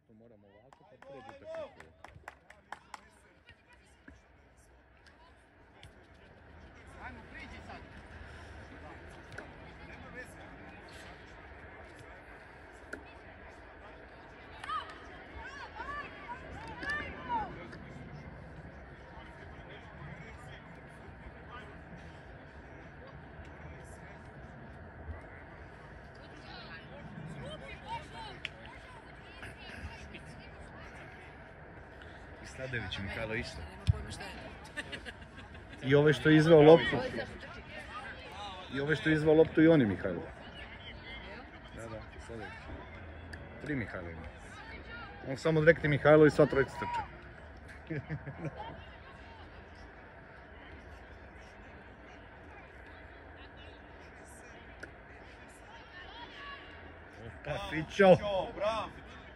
vjerojatno moramo ovako pa pred utakmicu. Ajmo, priđi sad. Nema veze. Sladević i Mihajlo isto. Nema pojma šta je. I ove što je izveo loptu. I ove što je izveo loptu i oni Mihajlo. Da, Sladević. 3 Mihajlo ima. On samo rekli Mihajlo i sva trojica trče. Opa, Fićo! Bravo!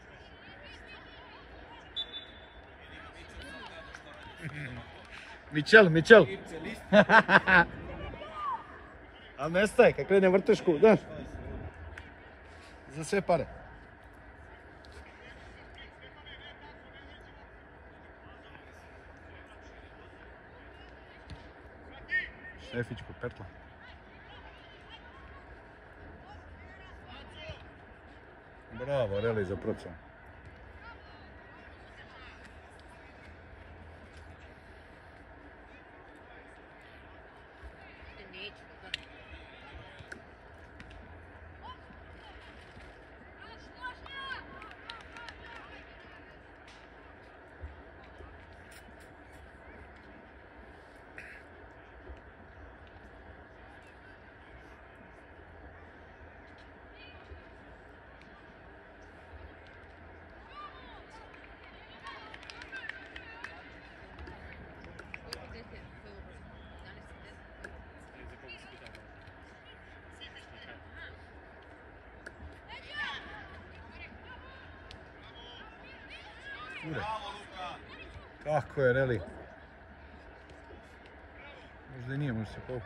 Mićel! Ali nestaje, kad krene vrtešku, daš? Za sve pare. Šefić po petla. Bravo, Reli za procenu. Kako je, Reli? Možda i nije, možda se povući.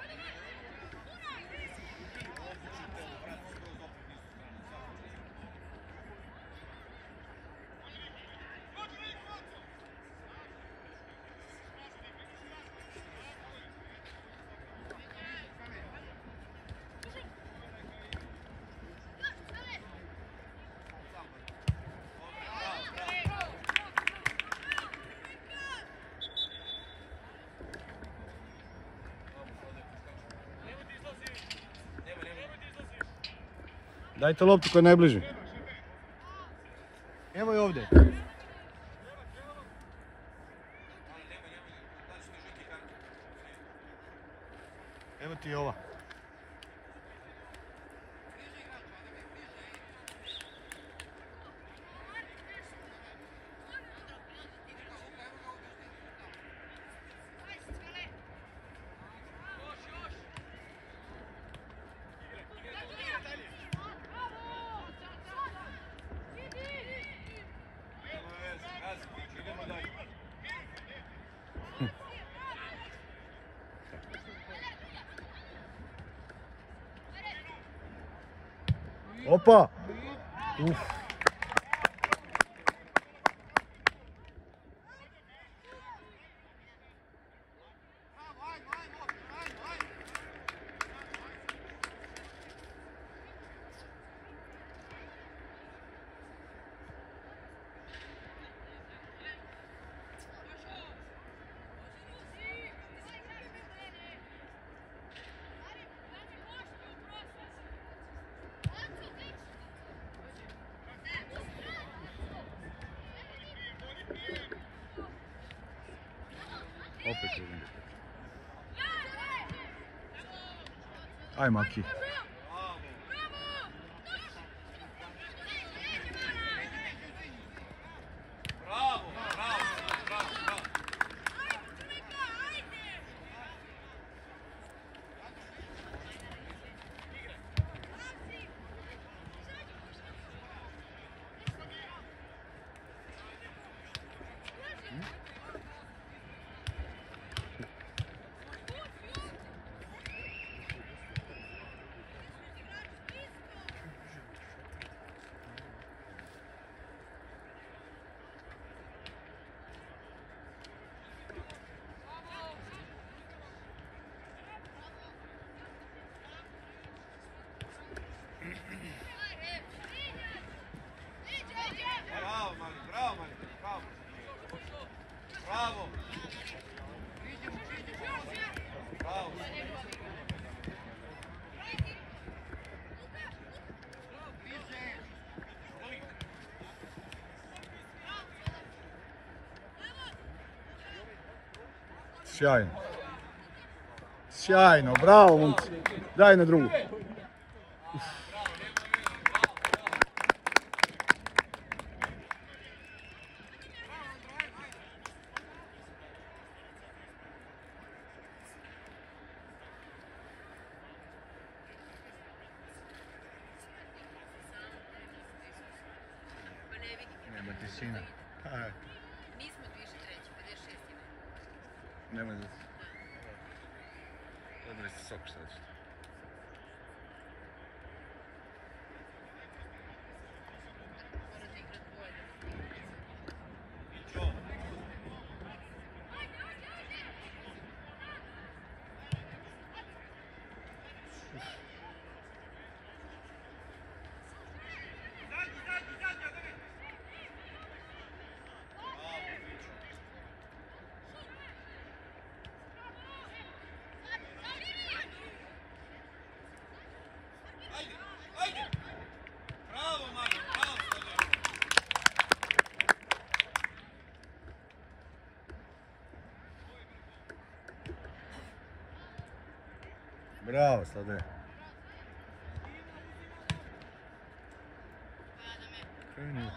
Dajte loptu koja je najbliži. Evo je ovdje. Evo ti ova. Opa! Uf. Opet jedan. Aj, Maki. Bravo! Bravo! Sjajno. Sjajno, bravo momci. Daj na drugu. Nema tišina. Mi smo više treći, 56 ima. Nema da se. Dobili ste sok šta ćete. Morate igrat bolje. Bravo, Mario, bravo! Bravo, Slade. Kreni.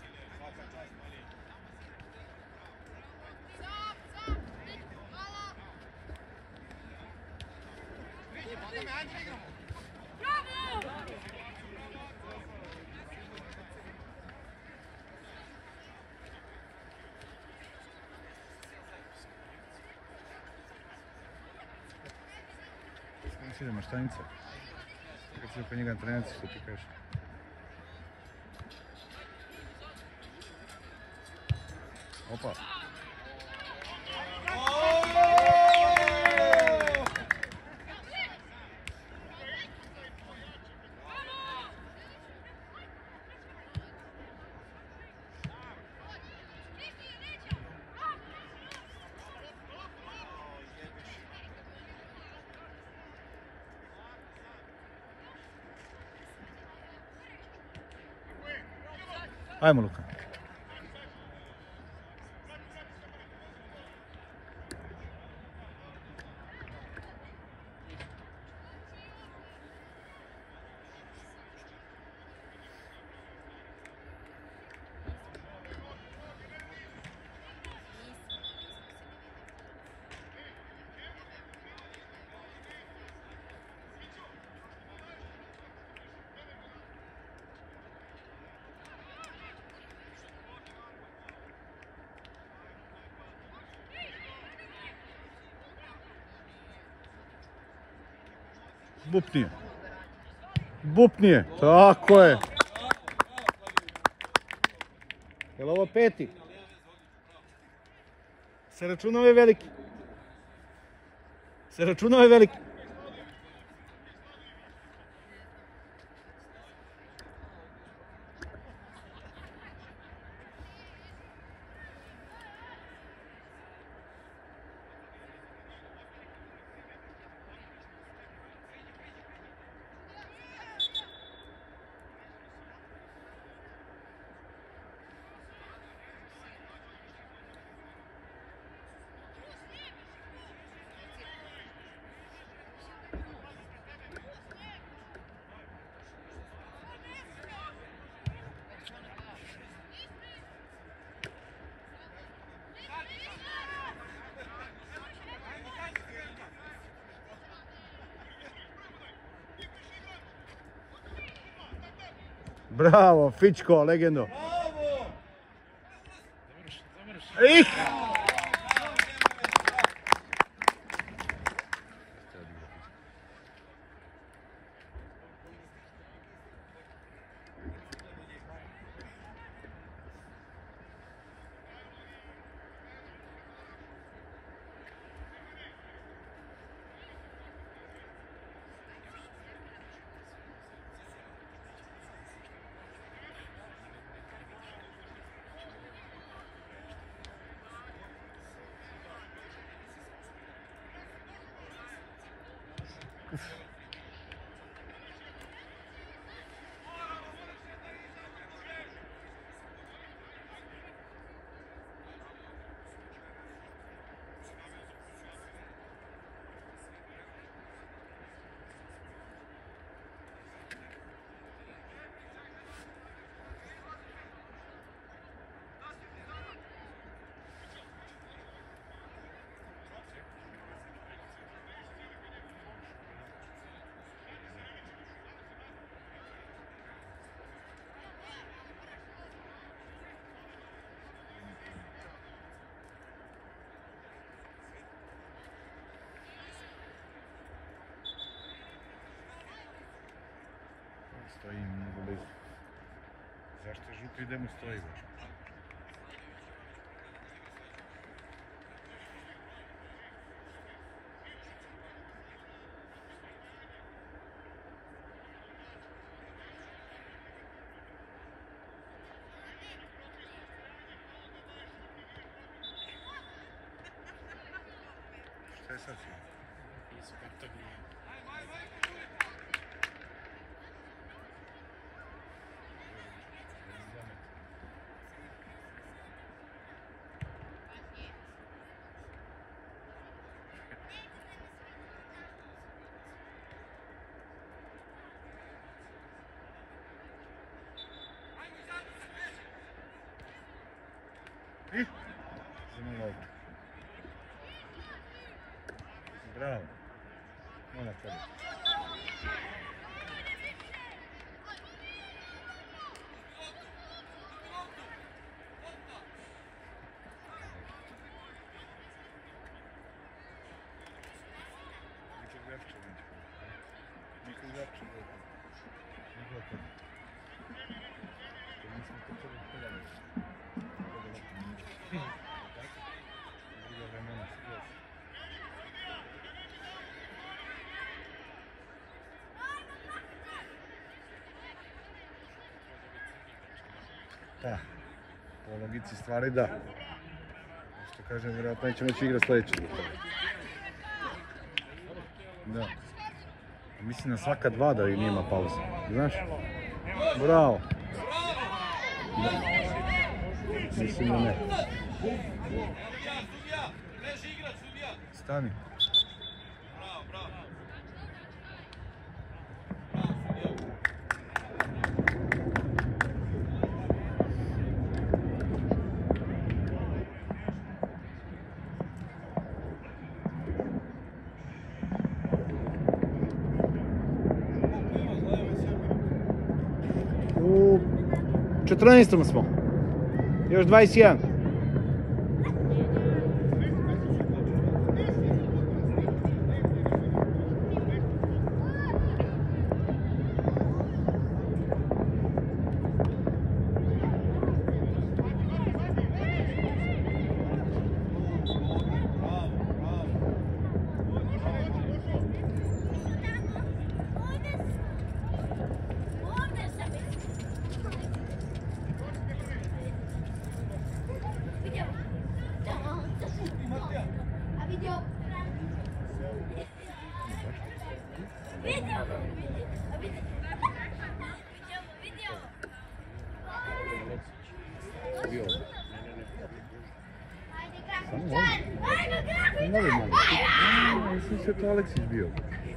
Kako si ide maštanica? Kad si oko njega na trenerci, što ti kažeš? Opa! Ajmo, Luka. Bupnije. Bupnije, tako je. Jel ovo peti? Se računa ovaj veliki? Se računa ovaj veliki? Bravo, Fičko, legendo. Ih! Stoji mnogo blizu. Zašto žuti ide mu stoji baš? Šta je sad sve? I? Zima loptu. Bravo. Ona tebi. Nikad zapče bude. Nikad zapče. To nismo počeli pogledati. Druga vremena skroz. Da, po logici stvari da. Što kažem, vjerojatno neće moći igrati sljedećeg. Da. Mislim na svaka dva da i nema pauze. Znaš? Bravo. Da. Mislim da ne. Stani. Bravo, bravo. U 14. smo. Još 21. Mislim se to Aleksić bio.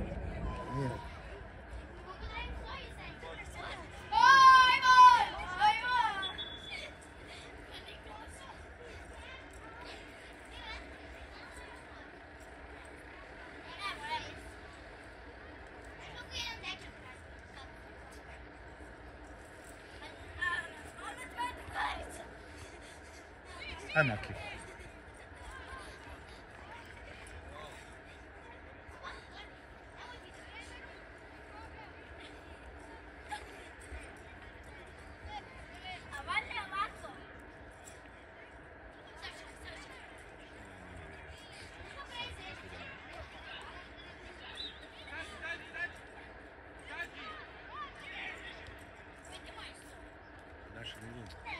Ajmo, Aki. Naša linija.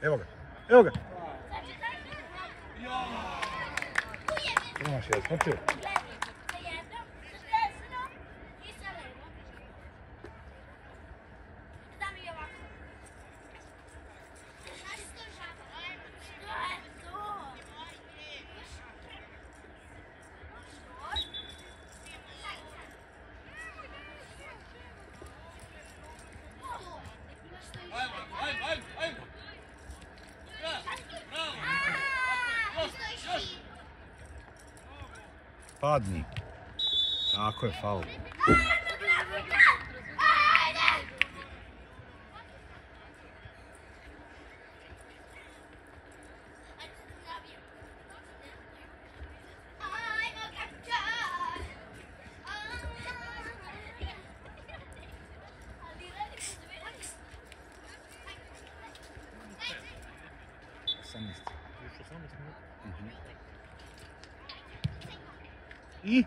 Evo ga, evo ga. Promašio, skočio. Padni. Tako je, faul. I?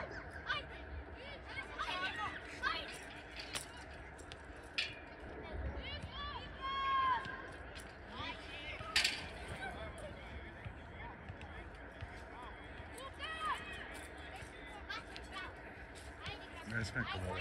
Ne smeka ovo.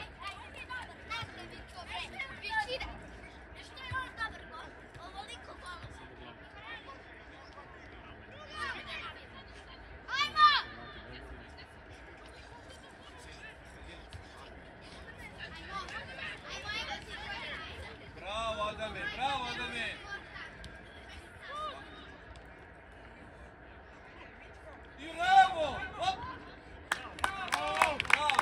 Bravo, Adame! I bravo! Hop! Bravo!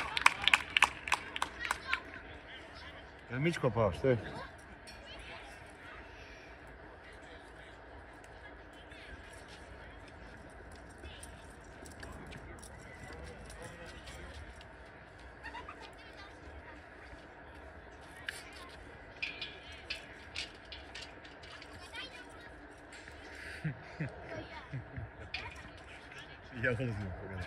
Je Mičko pao, što je? Ja ulazim u pogled.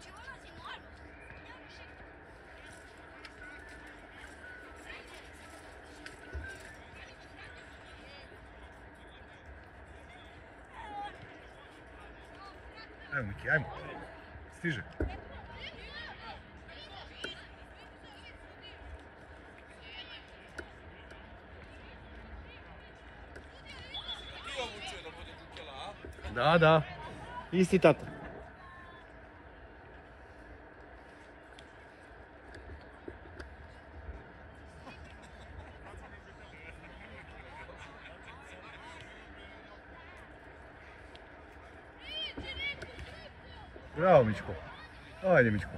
Ajmo Miki, ajmo. Stiže. Ti obučuje da bude Kukela, a? Da, da. Isti tata. Bravo Mičko. Ajde Mičko.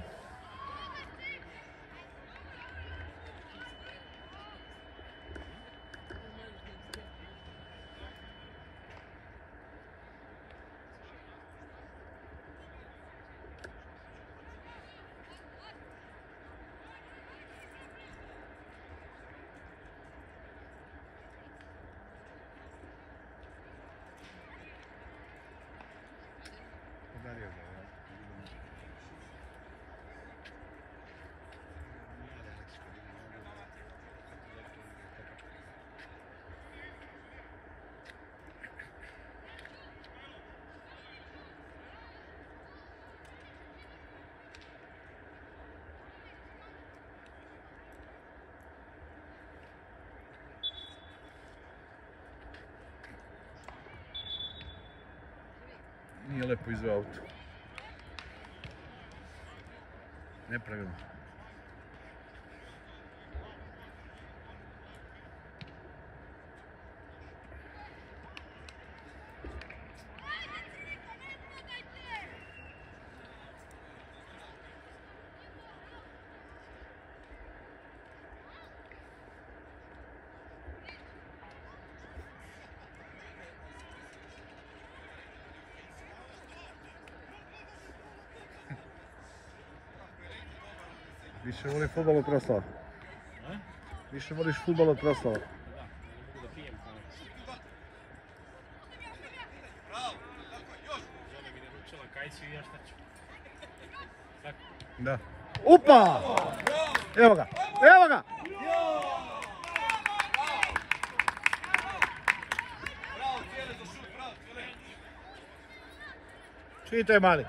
Nije lepo izveo auto. Nepravilno. Više voli fudbal od proslava. Više voliš fudbal od proslava. Da. Upa! Evo ga! Evo ga! Bravo, cijeli Šutaj mali.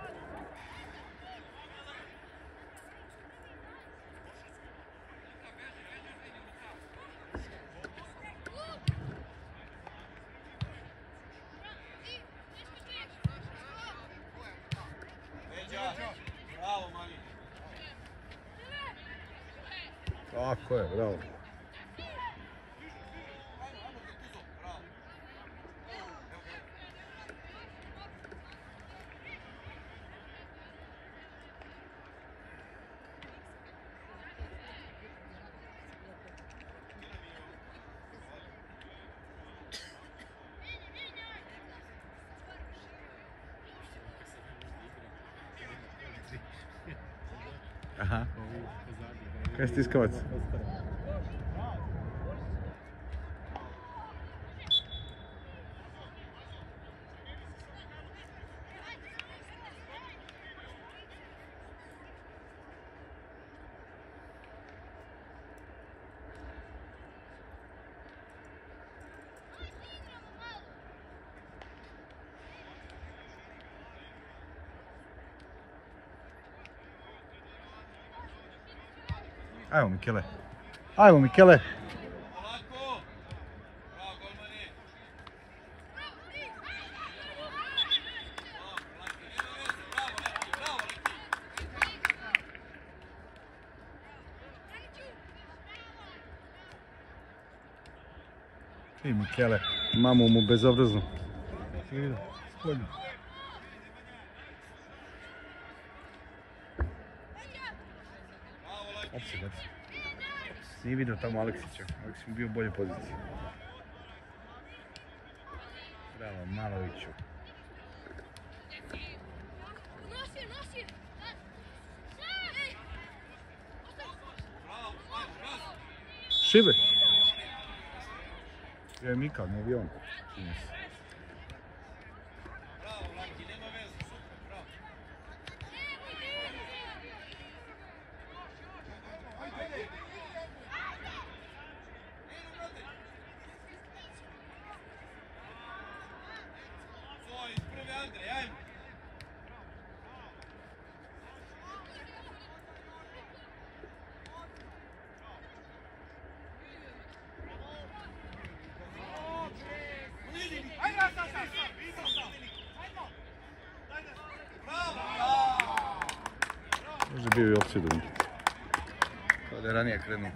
Bravo, Mali. Tako je, bravo. Aha. Kaj stiskavac? Ajmo Mikele. Ajmo Mikele. Polako. Bravo, golmani. Bravo, I Mikele. Mamu mu bezobrazno. Si vidio? Spolju. Opsi, baci. Nije vidio tamo Aleksića. Aleksić mi bio u boljoj poziciji. Bravo, Maloviću. Šibe. Je Mika, ne bi on. bravo, Laki, nema veze, super, bravo. Svo, iz prve Andrej, ajmo. Možda bio i opsidom. Kao da je ranije krenuo.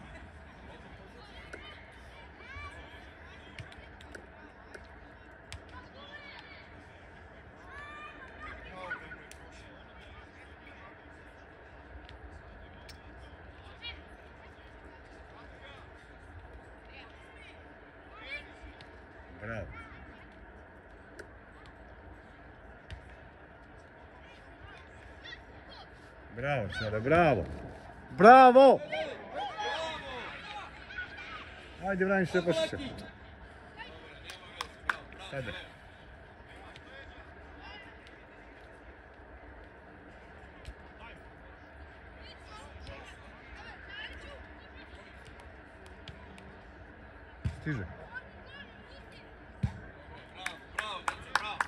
Bravo. Bravo, Čare, bravo. Bravo! Ajde, Vrani, sve paši se. Sada. Stiže. Bravo, djeco, bravo.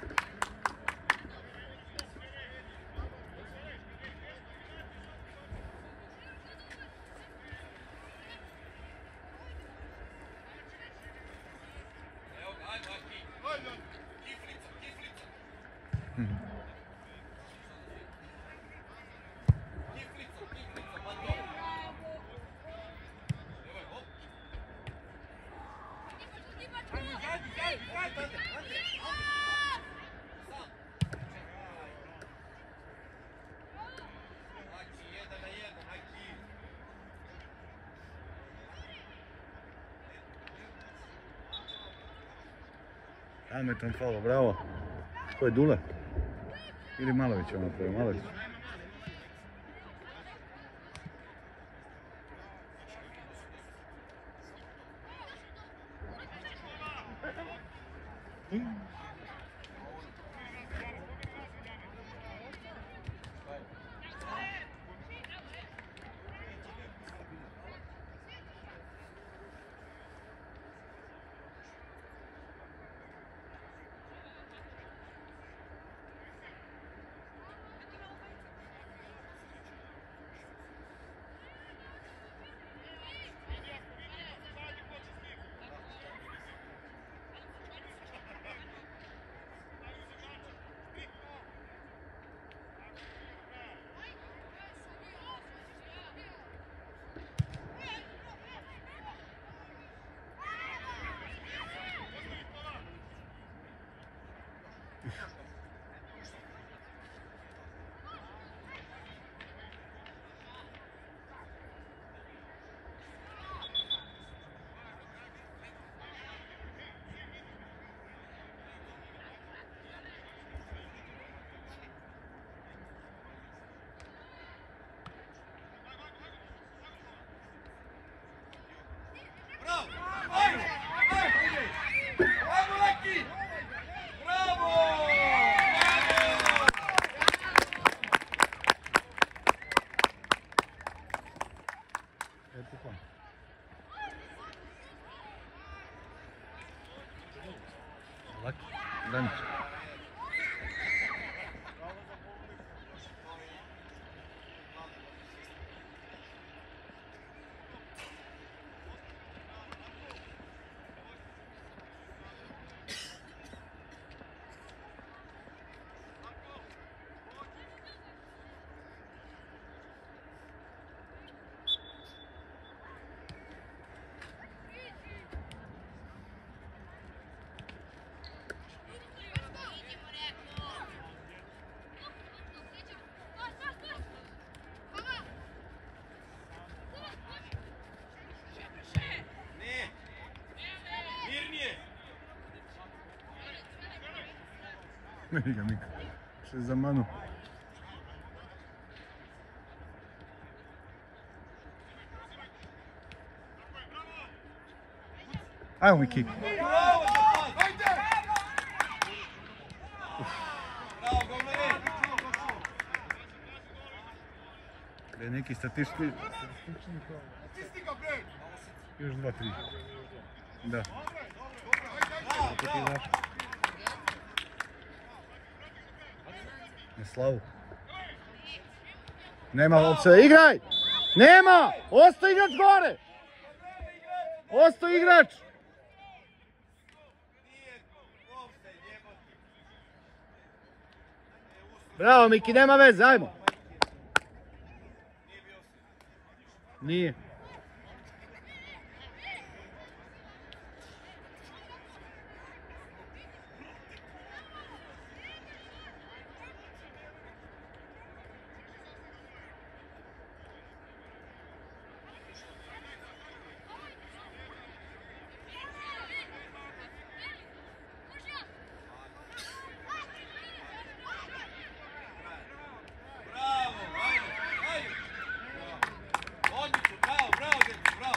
Evo ga, ajmo, Aki. Kiflica, kiflica. Kiflica, kiflica, pa to. Evo je, hop. Aki, 1-1, Aki. Pametan falo, bravo. Ko je Dule? Ili Malović on napravio, Malović. Danić. Ne! Mirnije! Vidi ga Mika. Što je za manu. Ajmo Miki. Bravo za pas! Bravo, golmane! Da je neki statistični... Statistika, bre! Još 2-3. Da. Bravo, Kako ti bravo! znaš? Na slavu. Nema opcije. Igraj! Nema! Osto igrač gore! Osto igrač! Nije offside, jebote. Bravo Miki, nema veze, ajmo! Nije bio offside. Nije. Bravo, ajde, ajde! Odlično, bravo, bravo, dečko, bravo!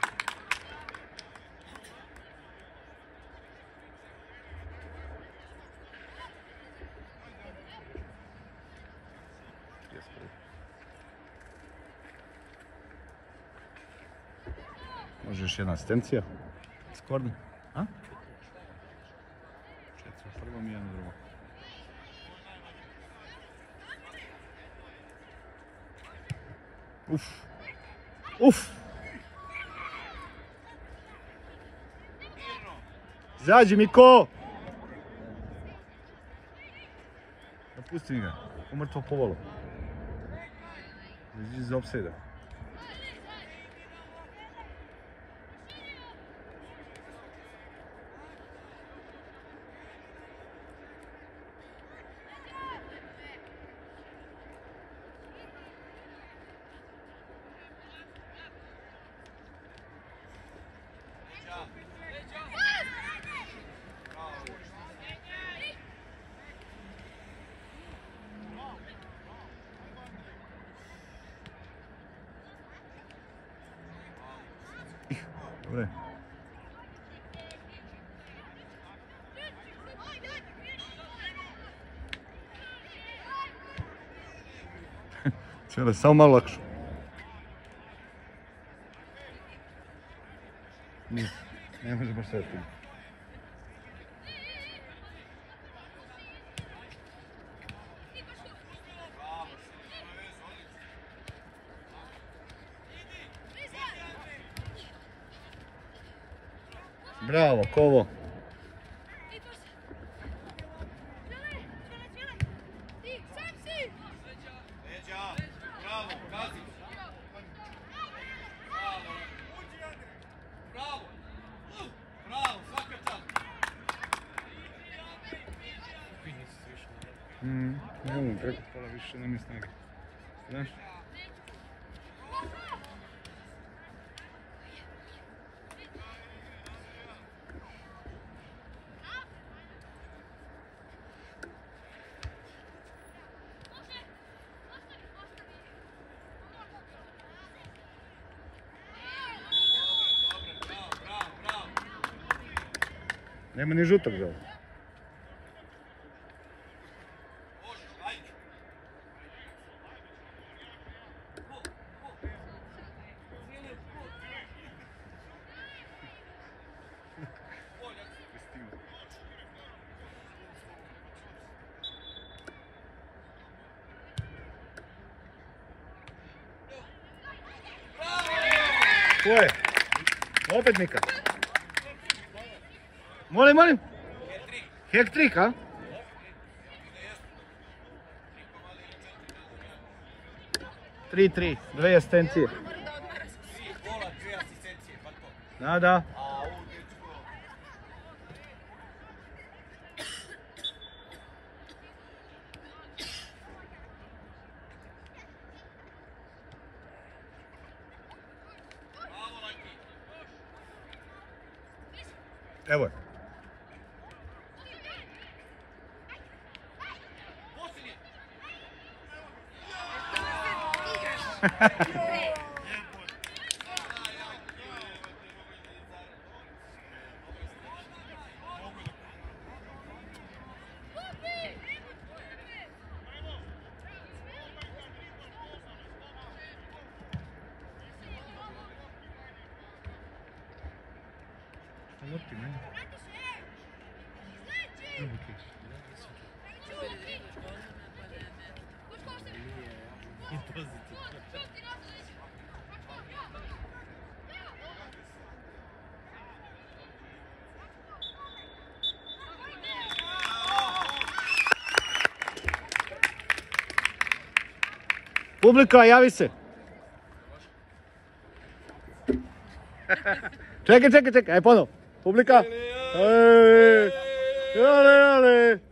Može još jedna asistencija. Skorni. A? 4 u prvom i 1 u drugom. Uf. Uf. Mirno! Izađi Miko! Napusti mi ga. U mrtvo povolo. Izađi iz offside-a. Dobre. Čele, samo malo lakše. Nije, ne može baš sve tim. Bravo, Kovo. Leđa! Bravo, Kazić! Bravo! Bravo! Bravo, svaka čast! Ne znam, preko pola više nema snage. Znaš? Bravo, bravo, bravo! Nema ni žutak za ovo. Može, ajde! Tvoje. Opet Mika. Molim. Hat-trick, a? Tri, 2 asistencije. Gola, 2 asistencije, pa to. Da. A u dečko. Bravo, Lajki. Evo je. Posljednji. Lopti, ne? Publika, javi se. Čekaj, aj ponovo. Publika. Ale.